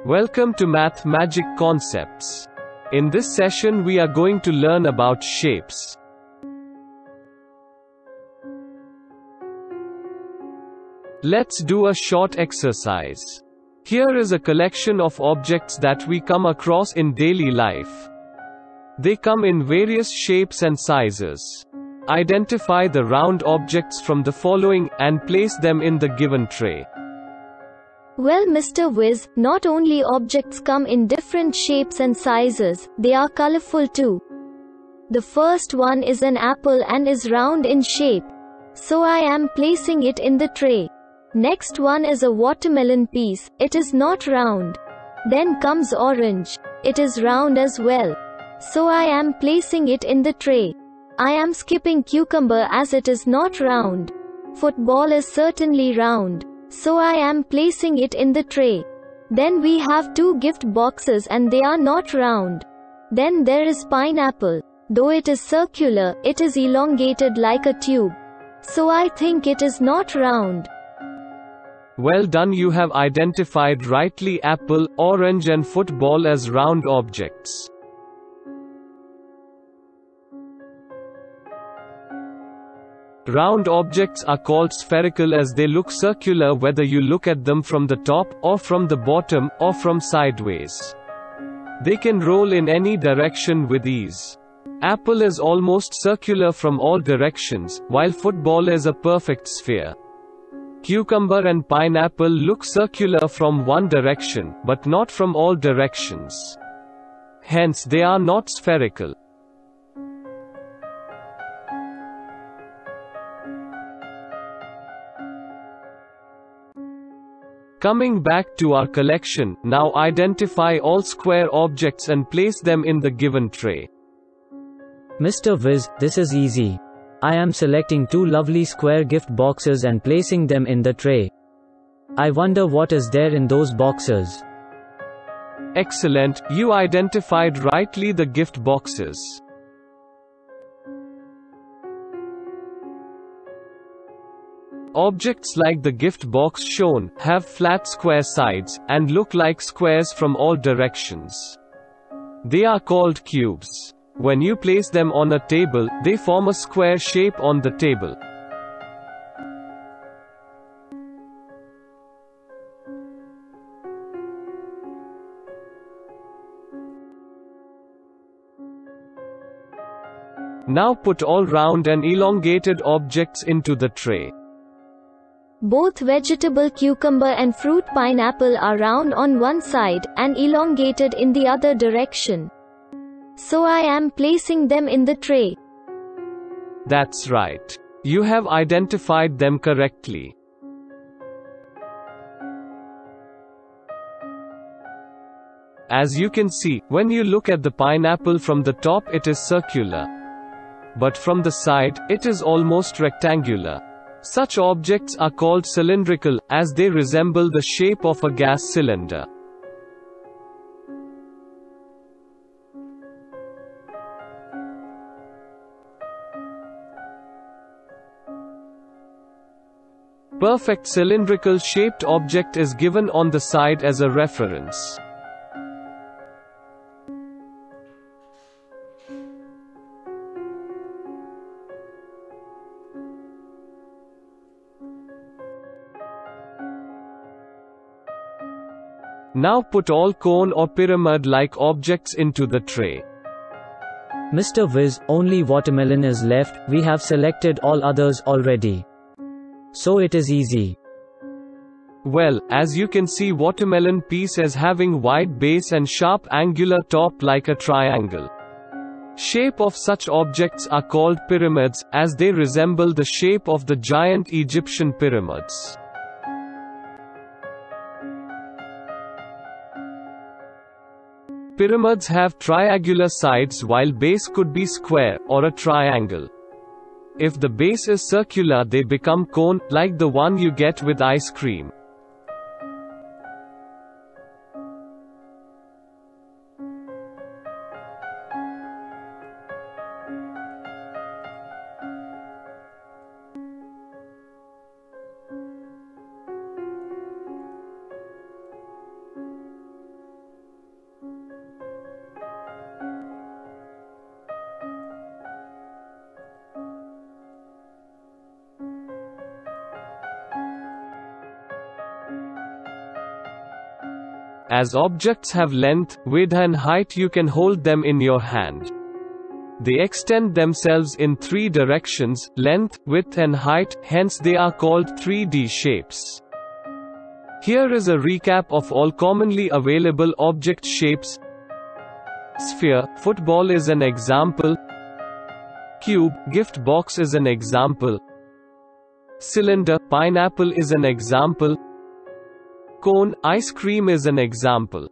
Welcome to Math Magic Concepts. In this session we are going to learn about shapes. Let's do a short exercise. Here is a collection of objects that we come across in daily life. They come in various shapes and sizes. Identify the round objects from the following, and place them in the given tray. Well, Mr. Wiz, not only objects come in different shapes and sizes, they are colorful too. The first one is an apple and is round in shape. So I am placing it in the tray. Next one is a watermelon piece, it is not round. Then comes orange. It is round as well. So I am placing it in the tray. I am skipping cucumber as it is not round. Football is certainly round. So I am placing it in the tray. Then we have two gift boxes and they are not round. Then there is pineapple. Though it is circular, it is elongated like a tube. So I think it is not round. Well done, you have identified rightly apple, orange and football as round objects. Round objects are called spherical as they look circular whether you look at them from the top, or from the bottom, or from sideways. They can roll in any direction with ease. Apple is almost circular from all directions, while football is a perfect sphere. Cucumber and pineapple look circular from one direction, but not from all directions. Hence they are not spherical. Coming back to our collection, now identify all square objects and place them in the given tray. Mr. Wiz, this is easy. I am selecting two lovely square gift boxes and placing them in the tray. I wonder what is there in those boxes. Excellent, you identified rightly the gift boxes. Objects like the gift box shown, have flat square sides, and look like squares from all directions. They are called cubes. When you place them on a table, they form a square shape on the table. Now put all round and elongated objects into the tray. Both vegetable cucumber and fruit pineapple are round on one side, and elongated in the other direction. So I am placing them in the tray. That's right. You have identified them correctly. As you can see, when you look at the pineapple from the top it is circular. But from the side, it is almost rectangular. Such objects are called cylindrical, as they resemble the shape of a gas cylinder. Perfect cylindrical shaped object is given on the side as a reference. Now put all cone or pyramid-like objects into the tray. Mr. Wiz, only watermelon is left, we have selected all others already. So it is easy. Well, as you can see, watermelon piece is having wide base and sharp angular top like a triangle. Shape of such objects are called pyramids, as they resemble the shape of the giant Egyptian pyramids. Pyramids have triangular sides while base could be square, or a triangle. If the base is circular they become cone, like the one you get with ice cream. As objects have length, width and height, you can hold them in your hand. They extend themselves in three directions: length, width and height, hence they are called 3D shapes. Here is a recap of all commonly available object shapes. Sphere, football is an example. Cube, gift box is an example. Cylinder, pineapple is an example. Cone, ice cream is an example.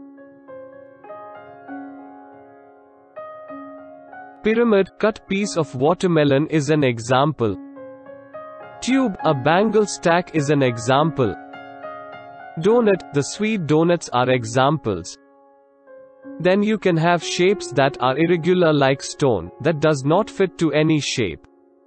Pyramid, cut piece of watermelon is an example. Tube, a bangle stack is an example. Donut, the sweet donuts are examples. Then you can have shapes that are irregular like stone, that does not fit to any shape.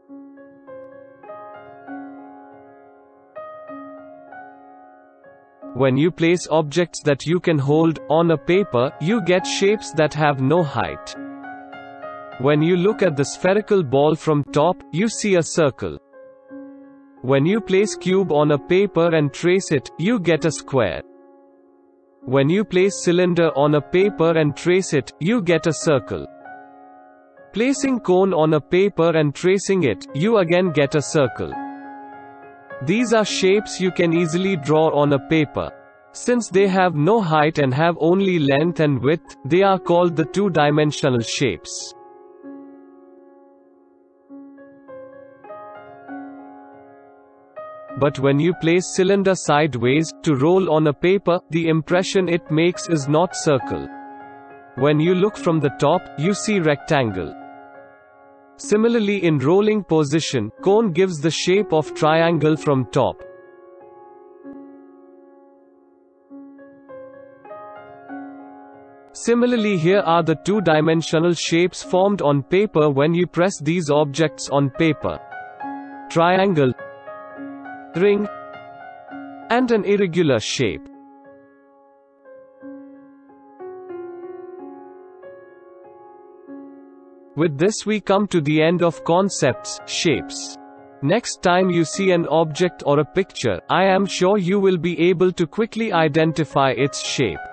When you place objects that you can hold on a paper, you get shapes that have no height. When you look at the spherical ball from top, you see a circle. When you place cube on a paper and trace it, you get a square. When you place cylinder on a paper and trace it, you get a circle. Placing cone on a paper and tracing it, you again get a circle. These are shapes you can easily draw on a paper. Since they have no height and have only length and width, they are called the two-dimensional shapes. But when you place cylinder sideways, to roll on a paper, the impression it makes is not circle. When you look from the top, you see rectangle. Similarly, in rolling position, cone gives the shape of triangle from top. Similarly, here are the two-dimensional shapes formed on paper when you press these objects on paper: triangle, ring, and an irregular shape. With this we come to the end of concepts, shapes. Next time you see an object or a picture, I am sure you will be able to quickly identify its shape.